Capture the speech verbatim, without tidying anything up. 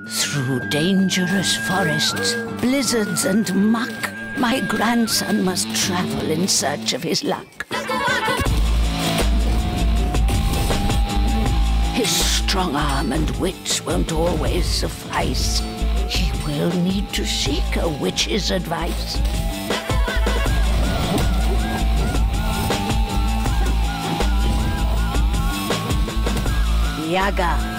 Through dangerous forests, blizzards and muck, my grandson must travel in search of his luck. His strong arm and wits won't always suffice. He will need to seek a witch's advice. Yaga.